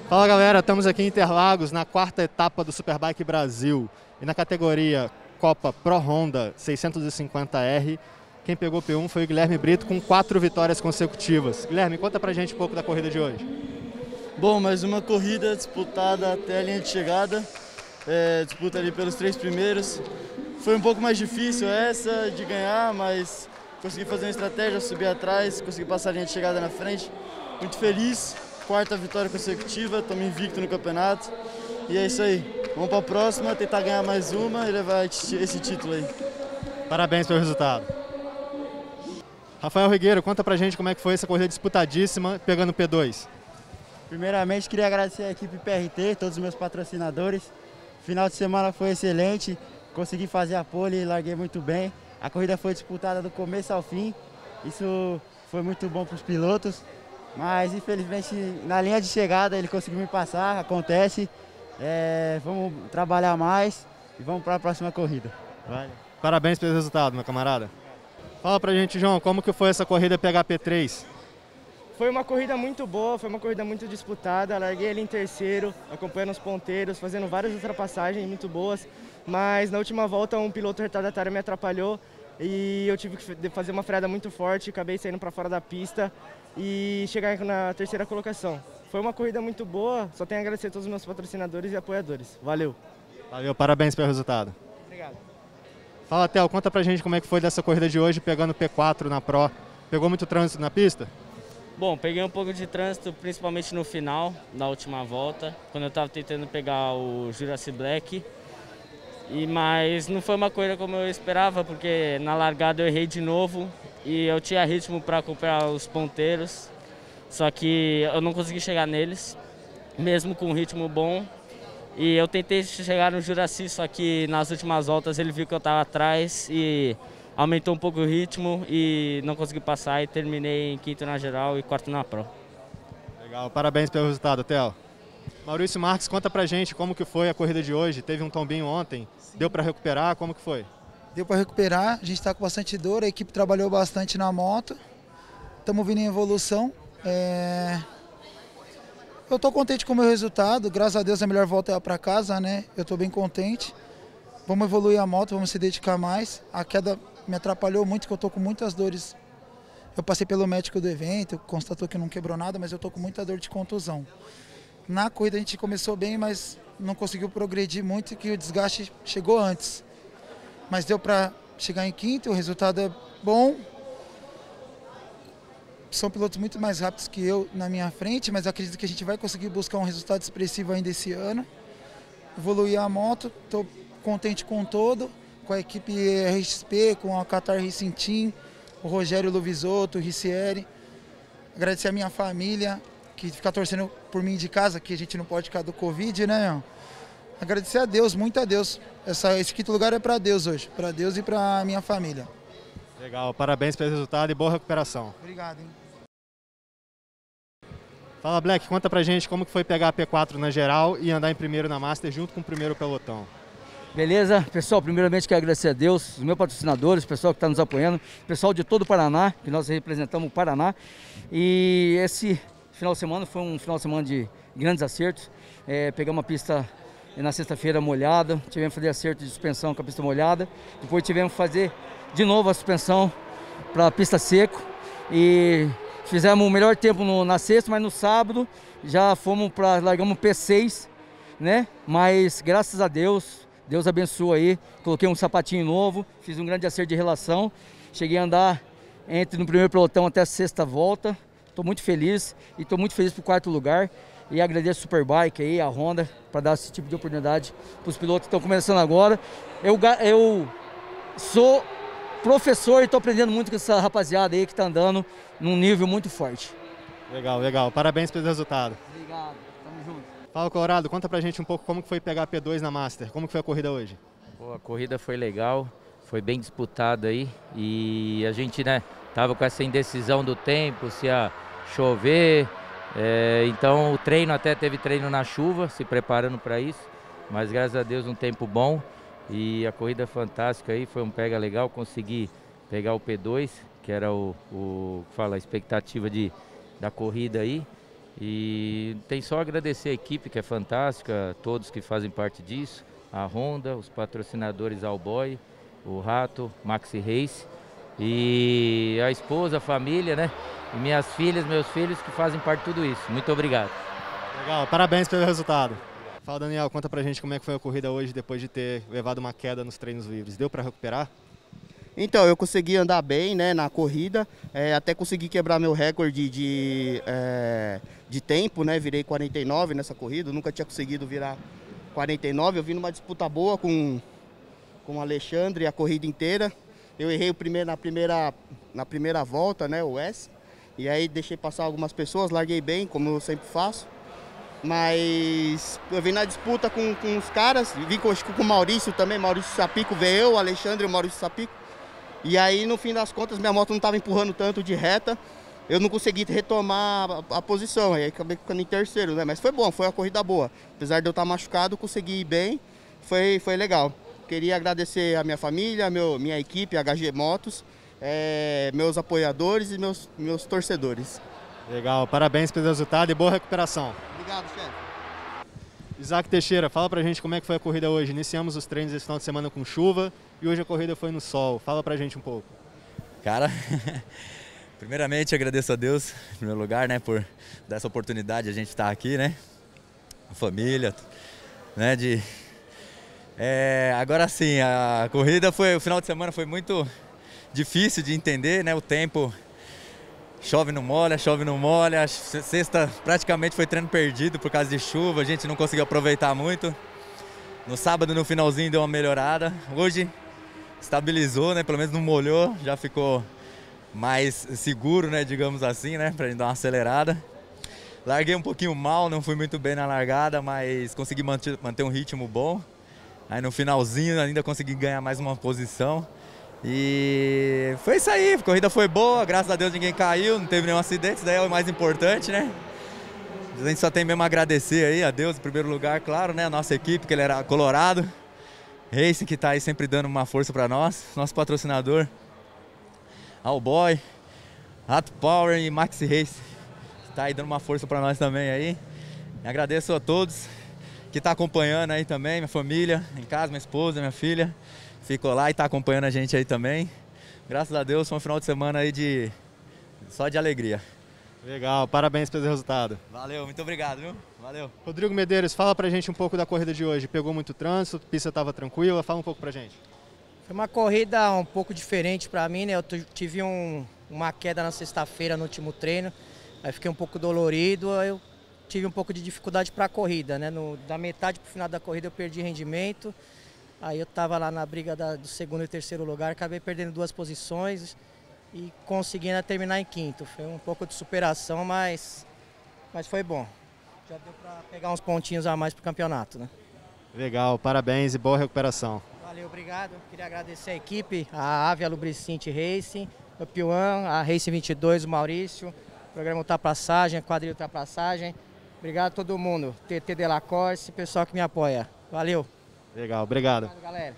Fala galera, estamos aqui em Interlagos na quarta etapa do Superbike Brasil e na categoria Copa Pro Honda 650R, quem pegou P1 foi o Guilherme Brito com 4 vitórias consecutivas. Guilherme, conta pra gente um pouco da corrida de hoje. Bom, mais uma corrida disputada até a linha de chegada, disputa ali pelos 3 primeiros. Foi um pouco mais difícil essa de ganhar, mas consegui fazer uma estratégia, subir atrás, consegui passar a linha de chegada na frente. Muito feliz, quarta vitória consecutiva, estamos invicto no campeonato. E é isso aí, vamos para a próxima, tentar ganhar mais uma e levar esse título aí. Parabéns pelo resultado. Rafael Rigueiro, conta pra gente como é que foi essa corrida disputadíssima, pegando P2. Primeiramente, queria agradecer a equipe PRT, todos os meus patrocinadores. Final de semana foi excelente, consegui fazer a pole e larguei muito bem. A corrida foi disputada do começo ao fim, isso foi muito bom para os pilotos. Mas, infelizmente, na linha de chegada ele conseguiu me passar, acontece. Vamos trabalhar mais e vamos para a próxima corrida. Valeu. Parabéns pelo resultado, meu camarada. Fala pra gente, João, como que foi essa corrida pegar P3? Foi uma corrida muito boa, foi uma corrida muito disputada, larguei ali em terceiro, acompanhando os ponteiros, fazendo várias ultrapassagens muito boas, mas na última volta um piloto retardatário me atrapalhou e eu tive que fazer uma freada muito forte, acabei saindo para fora da pista e chegar na terceira colocação. Foi uma corrida muito boa, só tenho a agradecer a todos os meus patrocinadores e apoiadores. Valeu! Valeu, parabéns pelo resultado. Obrigado. Fala, Theo, conta pra gente como é que foi dessa corrida de hoje, pegando P4 na Pro. Pegou muito trânsito na pista? Bom, peguei um pouco de trânsito, principalmente no final, na última volta, quando eu estava tentando pegar o Jurassic Black. Mas não foi uma corrida como eu esperava, porque na largada eu errei de novo e eu tinha ritmo para acompanhar os ponteiros, só que eu não consegui chegar neles, mesmo com um ritmo bom. E eu tentei chegar no Juraci, só que nas últimas voltas ele viu que eu estava atrás e aumentou um pouco o ritmo e não consegui passar e terminei em quinto na geral e quarto na Pro. Legal, parabéns pelo resultado, Theo. Maurício Marques, conta pra gente como que foi a corrida de hoje. Teve um tombinho ontem, deu para recuperar, como que foi? Deu para recuperar, a gente está com bastante dor, a equipe trabalhou bastante na moto, estamos vindo em evolução. Eu estou contente com o meu resultado, graças a Deus a melhor volta é para casa, né? Eu estou bem contente. Vamos evoluir a moto, vamos se dedicar mais. A queda me atrapalhou muito, que eu estou com muitas dores. Eu passei pelo médico do evento, constatou que não quebrou nada, mas eu estou com muita dor de contusão. Na corrida a gente começou bem, mas não conseguiu progredir muito, que o desgaste chegou antes. Mas deu para chegar em quinto, o resultado é bom. São pilotos muito mais rápidos que eu na minha frente, mas acredito que a gente vai conseguir buscar um resultado expressivo ainda esse ano. Evoluir a moto, estou contente com todo, com a equipe RXP, com a Qatar Racing Team, o Rogério Lovisotto, o Ricieri. Agradecer a minha família, que fica torcendo por mim de casa, que a gente não pode ficar do Covid, né, meu? Agradecer a Deus, muito a Deus. Esse quinto lugar é para Deus hoje, para Deus e para a minha família. Legal, parabéns pelo resultado e boa recuperação. Obrigado, hein? Fala, Black, conta pra gente como que foi pegar a P4 na geral e andar em primeiro na Master junto com o primeiro pelotão. Beleza? Pessoal, primeiramente quero agradecer a Deus, os meus patrocinadores, o pessoal que está nos apoiando, o pessoal de todo o Paraná, que nós representamos o Paraná. E esse final de semana foi um final de semana de grandes acertos. Pegamos uma pista na sexta-feira molhada, tivemos que fazer acerto de suspensão com a pista molhada. Depois tivemos que fazer de novo a suspensão para a pista seco. E fizemos o melhor tempo na sexta, mas no sábado já largamos P6, né? Mas graças a Deus, Deus abençoa aí. Coloquei um sapatinho novo, fiz um grande acerto de relação. Cheguei a andar no primeiro pelotão até a sexta volta. Estou muito feliz e estou muito feliz pro quarto lugar. E agradeço a Superbike aí, a Honda, para dar esse tipo de oportunidade para os pilotos que estão começando agora. Eu sou professor e estou aprendendo muito com essa rapaziada aí que está andando num nível muito forte. Legal, legal. Parabéns pelo resultado. Obrigado, tamo junto. Fala, Colorado, conta pra gente um pouco como que foi pegar a P2 na Master. Como que foi a corrida hoje? Pô, a corrida foi legal, foi bem disputada aí e a gente, né, tava com essa indecisão do tempo, se ia chover, então o treino, até teve treino na chuva, se preparando para isso, mas graças a Deus um tempo bom. E a corrida fantástica aí, foi um pega legal, consegui pegar o P2, que era a expectativa da corrida aí. E tem só agradecer a equipe, que é fantástica, todos que fazem parte disso, a Honda, os patrocinadores Allboy, o Rato, Maxi Race, e a esposa, a família, né? E minhas filhas, meus filhos que fazem parte de tudo isso. Muito obrigado. Legal, parabéns pelo resultado. Fala, Daniel, conta pra gente como é que foi a corrida hoje depois de ter levado uma queda nos treinos livres. Deu pra recuperar? Então, eu consegui andar bem, né, na corrida, até consegui quebrar meu recorde de tempo, né, virei 49 nessa corrida, eu nunca tinha conseguido virar 49, eu vim numa disputa boa com o Alexandre a corrida inteira. Eu errei na primeira volta, né, o S, e aí deixei passar algumas pessoas, larguei bem, como eu sempre faço. Mas eu vim na disputa com os caras, vim com o Maurício também, Maurício Sapico, veio eu, o Alexandre e o Maurício Sapico. E aí, no fim das contas, minha moto não estava empurrando tanto de reta, eu não consegui retomar a posição, aí acabei ficando em terceiro, né? Mas foi bom, foi uma corrida boa. Apesar de eu estar machucado, consegui ir bem, foi legal. Queria agradecer a minha família, minha equipe, a HG Motos, meus apoiadores e meus torcedores. Legal, parabéns pelo resultado e boa recuperação. Obrigado, chefe. Isaac Teixeira, fala pra gente como é que foi a corrida hoje. Iniciamos os treinos esse final de semana com chuva e hoje a corrida foi no sol. Fala pra gente um pouco. Cara, primeiramente agradeço a Deus, em primeiro lugar, né, por dar essa oportunidade de a gente estar aqui, né, a família, né, agora sim, a corrida o final de semana foi muito difícil de entender, né, o tempo. Chove, não molha, sexta praticamente foi treino perdido por causa de chuva, a gente não conseguiu aproveitar muito. No sábado, no finalzinho, deu uma melhorada. Hoje estabilizou, né, pelo menos não molhou, já ficou mais seguro, né, digamos assim, né, pra gente dar uma acelerada. Larguei um pouquinho mal, não fui muito bem na largada, mas consegui manter um ritmo bom. Aí no finalzinho ainda consegui ganhar mais uma posição. E foi isso aí, a corrida foi boa, graças a Deus ninguém caiu, não teve nenhum acidente, isso daí é o mais importante, né? A gente só tem mesmo a agradecer aí a Deus em primeiro lugar, claro, né? A nossa equipe, que ele era Colorado, Racing, que tá aí sempre dando uma força para nós, nosso patrocinador, Allboy, Rato Power e Maxi Race, tá aí dando uma força para nós também aí. Agradeço a todos que tá acompanhando aí também, minha família, em casa, minha esposa, minha filha. Ficou lá e está acompanhando a gente aí também. Graças a Deus, foi um final de semana aí só de alegria. Legal, parabéns pelo resultado. Valeu, muito obrigado, viu? Valeu. Rodrigo Medeiros, fala pra gente um pouco da corrida de hoje. Pegou muito trânsito, a pista estava tranquila, fala um pouco pra gente. Foi uma corrida um pouco diferente para mim, né? Eu tive uma queda na sexta-feira no último treino, aí fiquei um pouco dolorido, aí eu tive um pouco de dificuldade para a corrida, né? Da metade para o final da corrida eu perdi rendimento. Aí eu estava lá na briga do segundo e terceiro lugar, acabei perdendo 2 posições e conseguindo terminar em quinto. Foi um pouco de superação, mas foi bom. Já deu para pegar uns pontinhos a mais para o campeonato, né? Legal, parabéns e boa recuperação. Valeu, obrigado. Queria agradecer a equipe, a Avia Lubricante Racing, o P1, a Race 22, o Maurício, o programa Ultrapassagem, a quadrilha Ultrapassagem. Obrigado a todo mundo, TT Delacorte, pessoal que me apoia. Valeu. Legal, obrigado. Obrigado, galera.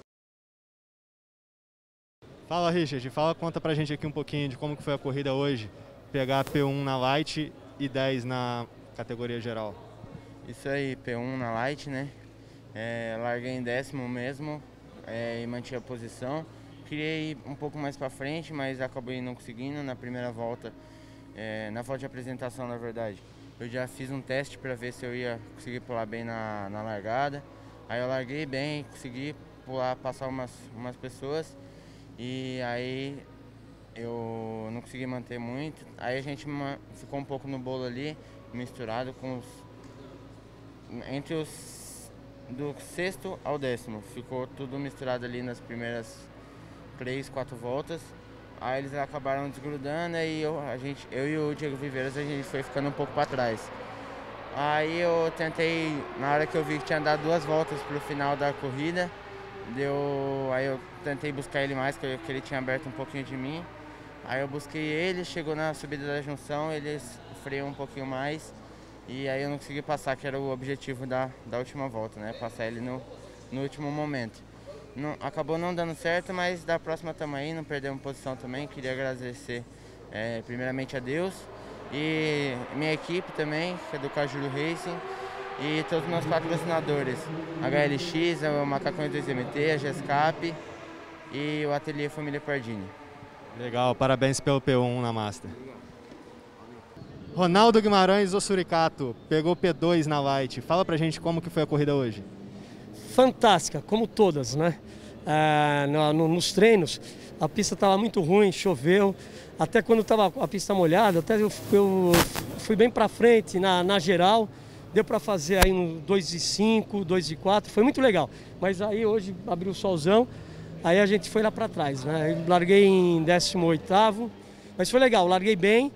Fala, Richard, conta pra gente aqui um pouquinho de como que foi a corrida hoje, pegar P1 na Light e 10 na categoria geral. Isso aí, P1 na Light, né? Larguei em 10º mesmo e mantive a posição. Queria ir um pouco mais pra frente, mas acabei não conseguindo na primeira volta, na volta de apresentação, na verdade. Eu já fiz um teste para ver se eu ia conseguir pular bem na largada. Aí eu larguei bem, consegui pular, passar umas pessoas e aí eu não consegui manter muito. Aí a gente ficou um pouco no bolo ali, misturado com entre os do 6º ao 10º. Ficou tudo misturado ali nas primeiras 3, 4 voltas. Aí eles acabaram desgrudando e eu e o Diego Viveiras a gente foi ficando um pouco para trás. Aí eu tentei, na hora que eu vi que tinha dado 2 voltas pro final da corrida, aí eu tentei buscar ele mais, que ele tinha aberto um pouquinho de mim. Aí eu busquei ele, chegou na subida da junção, ele freou um pouquinho mais e aí eu não consegui passar, que era o objetivo da última volta, né? Passar ele no último momento. Acabou não dando certo, mas da próxima estamos aí, não perdemos posição também. Queria agradecer primeiramente a Deus E minha equipe também, que é do Cajuru Racing, e todos os meus patrocinadores, HLX, o Macacões 2MT, a GESCAP e o Ateliê Família Pardini. Legal, parabéns pelo P1 na Master. Ronaldo Guimarães, do Suricato, pegou P2 na Light. Fala pra gente como que foi a corrida hoje. Fantástica, como todas, né? Nos treinos, a pista estava muito ruim, choveu. Até quando estava a pista molhada, até eu fui bem para frente na geral. Deu para fazer aí no 2:05, 2:04, foi muito legal. Mas aí hoje abriu o solzão, aí a gente foi lá para trás, né? Eu larguei em 18º, mas foi legal, larguei bem.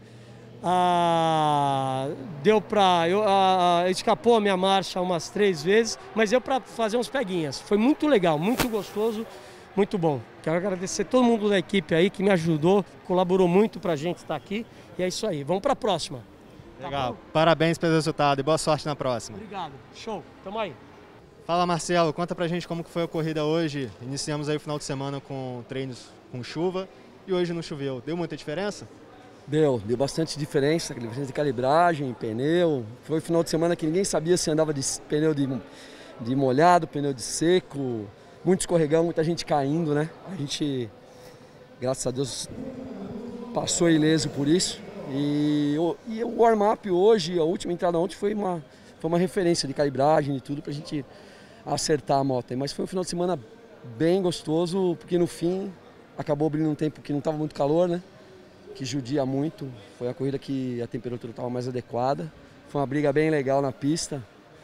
Deu para escapou a minha marcha umas 3 vezes, mas deu para fazer uns peguinhas. Foi muito legal, muito gostoso, muito bom. Quero agradecer todo mundo da equipe aí que me ajudou, colaborou muito para a gente estar aqui. E é isso aí, vamos para a próxima. Legal, tá, parabéns pelo resultado e boa sorte na próxima. Obrigado, show, tamo aí. Fala Marcelo, conta pra gente como que foi a corrida hoje. Iniciamos aí o final de semana com treinos com chuva e hoje não choveu. Deu muita diferença? Deu bastante diferença de calibragem, pneu. Foi um final de semana que ninguém sabia se andava de pneu de molhado, pneu de seco, muito escorregão, muita gente caindo, né? A gente, graças a Deus, passou ileso por isso. E o warm-up hoje, a última entrada ontem, foi uma referência de calibragem e tudo pra gente acertar a moto. Mas foi um final de semana bem gostoso, porque no fim acabou abrindo um tempo que não estava muito calor, né? Que judia muito. Foi a corrida que a temperatura estava mais adequada. Foi uma briga bem legal na pista.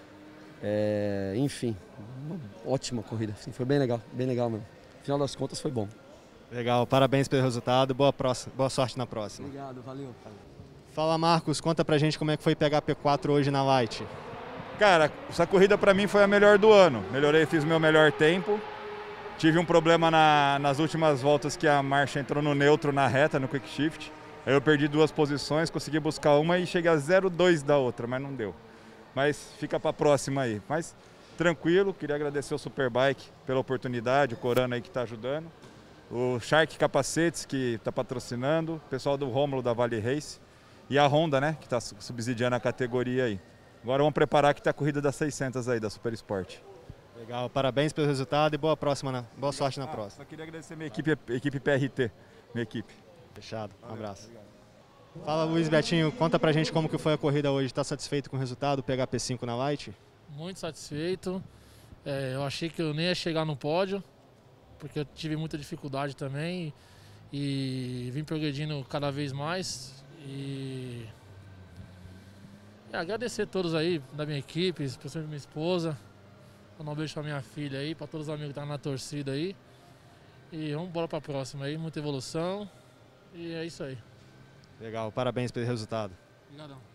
Enfim, uma ótima corrida. Foi bem legal mesmo. No final das contas foi bom. Legal, parabéns pelo resultado, boa sorte na próxima. Obrigado, valeu. Fala Marcos, conta pra gente como é que foi pegar P4 hoje na Light. Cara, essa corrida pra mim foi a melhor do ano. Melhorei, fiz o meu melhor tempo. Tive um problema nas últimas voltas que a marcha entrou no neutro na reta, no quick shift. Aí eu perdi 2 posições, consegui buscar uma e cheguei a 0,2 da outra, mas não deu. Mas fica pra próxima aí. Mas tranquilo, queria agradecer o Superbike pela oportunidade, o Corano aí que tá ajudando. O Shark Capacetes, que está patrocinando, o pessoal do Rômulo da Vale Race e a Honda, né, que está subsidiando a categoria aí. Agora vamos preparar que está a corrida das 600 aí, da Super Sport. Legal, parabéns pelo resultado e boa sorte na próxima. Só queria agradecer minha equipe PRT, minha equipe. Fechado, um abraço. Obrigado. Fala Luiz Betinho, conta pra gente como que foi a corrida hoje, está satisfeito com o resultado, pegar P5 na Light? Muito satisfeito, eu achei que eu nem ia chegar no pódio, porque eu tive muita dificuldade também e vim progredindo cada vez mais. E agradecer a todos aí da minha equipe, especialmente minha esposa, mandar um beijo pra minha filha aí, para todos os amigos que estão na torcida aí. E vamos embora para a próxima aí, muita evolução e é isso aí. Legal, parabéns pelo resultado. Obrigadão.